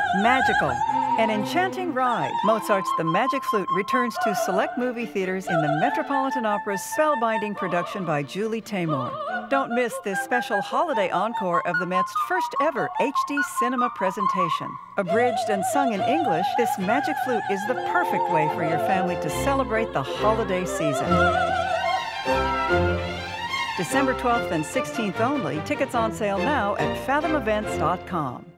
Magical. An enchanting ride. Mozart's The Magic Flute returns to select movie theaters in the Metropolitan Opera's spellbinding production by Julie Taymor. Don't miss this special holiday encore of the Met's first ever HD cinema presentation. Abridged and sung in English, this Magic Flute is the perfect way for your family to celebrate the holiday season. December 12th and 16th only. Tickets on sale now at fathomevents.com.